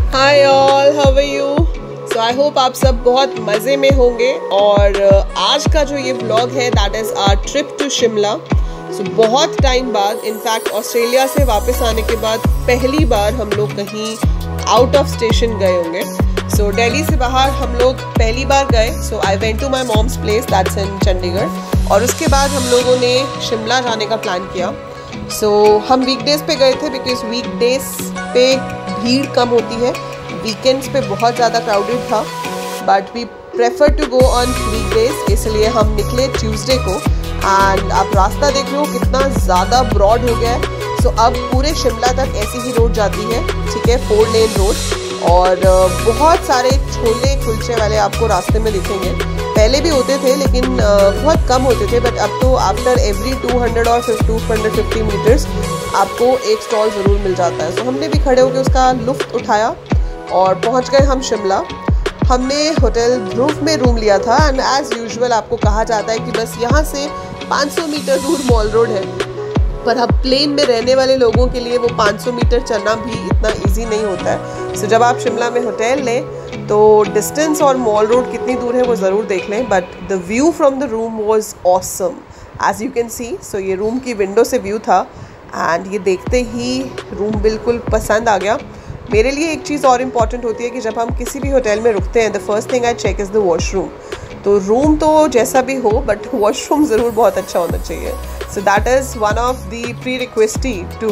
Hi all, how are you? So I hope आप सब बहुत मज़े में होंगे। और आज का जो ये व्लॉग है that is our trip to Shimla. So बहुत टाइम बाद, इनफैक्ट ऑस्ट्रेलिया से वापस आने के बाद पहली बार हम लोग कहीं आउट ऑफ स्टेशन गए होंगे। सो दिल्ली से बाहर हम लोग पहली बार गए। So I went to my mom's place that's in Chandigarh, और उसके बाद हम लोगों ने शिमला जाने का प्लान किया। सो हम वीकडेज़ पे गए थे बिकॉज वीकडेज़ पे भीड़ कम होती है, वीकेंड्स पे बहुत ज़्यादा क्राउडेड था, but we prefer to go on weekdays, इसलिए हम निकले ट्यूसडे को। एंड आप रास्ता देख लो कितना ज़्यादा ब्रॉड हो गया है। सो अब पूरे शिमला तक ऐसी ही रोड जाती है, ठीक है, 4 लेन रोड। और बहुत सारे छोले कुलचे वाले आपको रास्ते में दिखेंगे। पहले भी होते थे लेकिन बहुत कम होते थे, बट अब तो आफ्टर एवरी 200 और 250 मीटर्स आपको एक स्टॉल ज़रूर मिल जाता है। सो हमने भी खड़े होकर उसका लुत्फ़ उठाया और पहुंच गए हम शिमला। हमने होटल ध्रुव में रूम लिया था, एंड एज़ यूजुअल आपको कहा जाता है कि बस यहाँ से 500 मीटर दूर मॉल रोड है, पर अब प्लेन में रहने वाले लोगों के लिए वो 500 मीटर चलना भी इतना इजी नहीं होता है। सो जब आप शिमला में होटल लें तो डिस्टेंस और मॉल रोड कितनी दूर है वो ज़रूर देख लें, but the view from the room was awesome as you can see. So ये रूम की विंडो से व्यू था, एंड ये देखते ही रूम बिल्कुल पसंद आ गया। मेरे लिए एक चीज़ और इम्पॉर्टेंट होती है कि जब हम किसी भी होटल में रुकते हैं, the first thing I check is the washroom. तो रूम तो जैसा भी हो, बट वॉशरूम ज़रूर बहुत अच्छा होना चाहिए। So that is one of the prerequisite to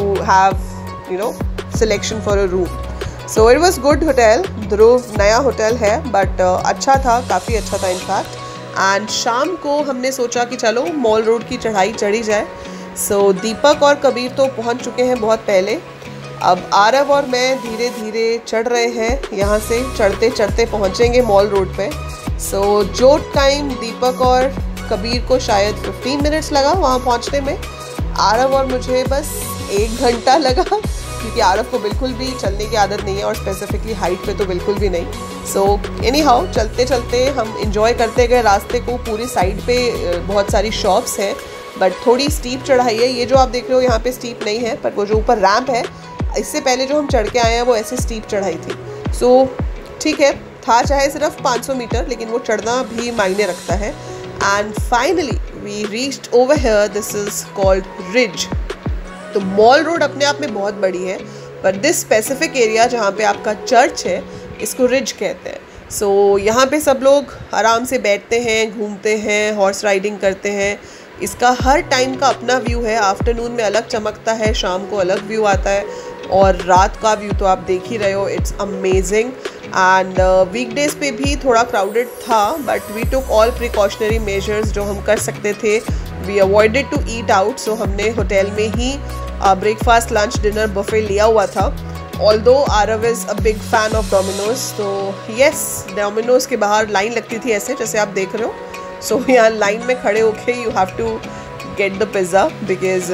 have selection for a room. So it was good hotel. Dhruv नया होटल है, बट अच्छा था, काफ़ी अच्छा था इनफैक्ट। एंड शाम को हमने सोचा कि चलो मॉल रोड की चढ़ाई चढ़ी जाए। सो दीपक और कबीर तो पहुंच चुके हैं बहुत पहले। अब आरव और मैं धीरे धीरे चढ़ रहे हैं, यहाँ से चढ़ते चढ़ते पहुँचेंगे मॉल रोड पे। सो जो टाइम दीपक और कबीर को शायद 15 मिनट्स लगा वहाँ पहुँचने में, आरव और मुझे बस 1 घंटा लगा, क्योंकि आरव को बिल्कुल भी चलने की आदत नहीं है, और स्पेसिफिकली हाइट पे तो बिल्कुल भी नहीं। सो एनी हाउ चलते चलते हम इंजॉय करते गए रास्ते को। पूरी साइड पे बहुत सारी शॉप्स हैं, बट थोड़ी स्टीप चढ़ाई है। ये जो आप देख रहे हो यहाँ पे स्टीप नहीं है, पर वो जो ऊपर रैंप है, इससे पहले जो हम चढ़ के आए हैं वो ऐसे स्टीप चढ़ाई थी। सो ठीक है, था चाहे सिर्फ 500 मीटर, लेकिन वो चढ़ना भी मायने रखता है। And finally we reached over here, this is called ridge. तो मॉल रोड अपने आप में बहुत बड़ी है, पर दिस स्पेसिफिक एरिया जहाँ पे आपका चर्च है, इसको रिज कहते हैं। सो यहाँ पे सब लोग आराम से बैठते हैं, घूमते हैं, हॉर्स राइडिंग करते हैं। इसका हर टाइम का अपना व्यू है। आफ्टरनून में अलग चमकता है, शाम को अलग व्यू आता है, और रात का व्यू तो आप देख ही रहे हो, इट्स अमेजिंग। एंड वीकडेज़ पे भी थोड़ा क्राउडेड था, but we took all precautionary measures जो हम कर सकते थे। We avoided to eat out, so हमने होटल में ही ब्रेकफास्ट, लंच, डिनर बुफे लिया हुआ था। Although Aarav is a big fan of Domino's, तो येस, डोमिनोज के बाहर लाइन लगती थी ऐसे जैसे आप देख रहे हो। सो यहाँ लाइन में खड़े होके you have to get the pizza, because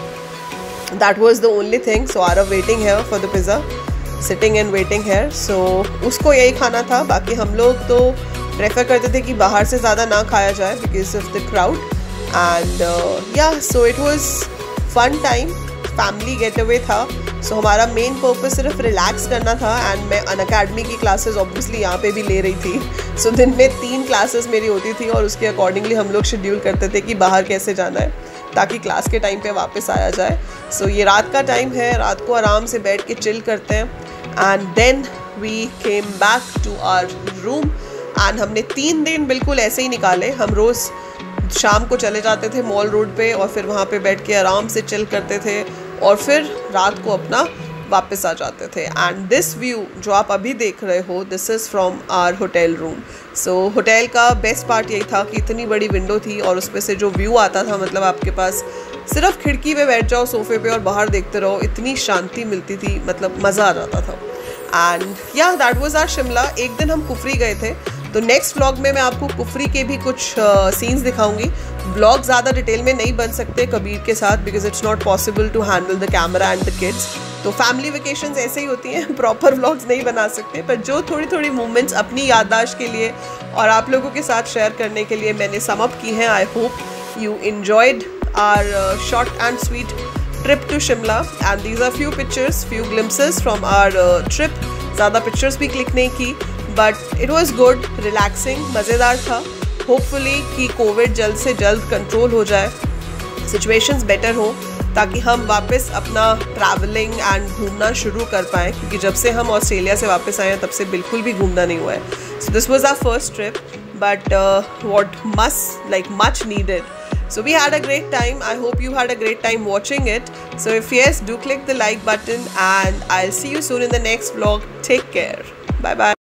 that was the only thing. So Arav waiting here for the pizza, sitting and waiting here. So उसको यही खाना था। बाकी हम लोग तो प्रेफर करते थे कि बाहर से ज़्यादा ना खाया जाए because of the crowd. And yeah, so it was fun time, family getaway था। So हमारा मेन पर्पस सिर्फ रिलैक्स करना था। एंड मैं अनअकैडमी की क्लासेस ऑब्वियसली यहाँ पे भी ले रही थी। सो दिन में 3 क्लासेस मेरी होती थी, और उसके अकॉर्डिंगली हम लोग शेड्यूल करते थे कि बाहर कैसे जाना है ताकि क्लास के टाइम पे वापस आया जाए। सो ये रात का टाइम है, रात को आराम से बैठ के चिल करते हैं। And then we came back to our room, and हमने 3 दिन बिल्कुल ऐसे ही निकाले। हम रोज़ शाम को चले जाते थे मॉल रोड पे, और फिर वहाँ पे बैठ के आराम से चिल करते थे, और फिर रात को अपना वापस आ जाते थे। एंड दिस व्यू जो आप अभी देख रहे हो, this is from our hotel room. So hotel का बेस्ट पार्ट यही था कि इतनी बड़ी विंडो थी, और उसमें से जो व्यू आता था, मतलब आपके पास सिर्फ खिड़की पे बैठ जाओ सोफे पे और बाहर देखते रहो, इतनी शांति मिलती थी, मतलब मज़ा आ जाता था। एंड या दैट वाज आवर शिमला। एक दिन हम कुफरी गए थे, तो नेक्स्ट व्लॉग में मैं आपको कुफरी के भी कुछ सीन्स दिखाऊंगी। व्लॉग ज़्यादा डिटेल में नहीं बन सकते कबीर के साथ, because it's not possible to handle the camera and the kids. तो फैमिली वेकेशंस ऐसे ही होती हैं, प्रॉपर व्लॉग्स नहीं बना सकते, पर जो थोड़ी थोड़ी मूवमेंट्स अपनी याददाश्त के लिए और आप लोगों के साथ शेयर करने के लिए मैंने सम अप की हैं। I hope you enjoyed our short and sweet trip to Shimla, and these are few pictures, few glimpses from our trip ज़्यादा पिक्चर्स भी क्लिक नहीं की, but it was good, relaxing, मज़ेदार था। होपफुली कि कोविड जल्द से जल्द कंट्रोल हो जाए, सिचुएशंस बेटर हो, ताकि हम वापस अपना ट्रैवलिंग एंड घूमना शुरू कर पाएँ, क्योंकि जब से हम ऑस्ट्रेलिया से वापस आए हैं तब से बिल्कुल भी घूमना नहीं हुआ है। So this was our first trip, but what much needed. So we had a great time. I hope you had a great time watching it. So if yes, do click the like button, and I'll see you soon in the next vlog. Take care. Bye bye.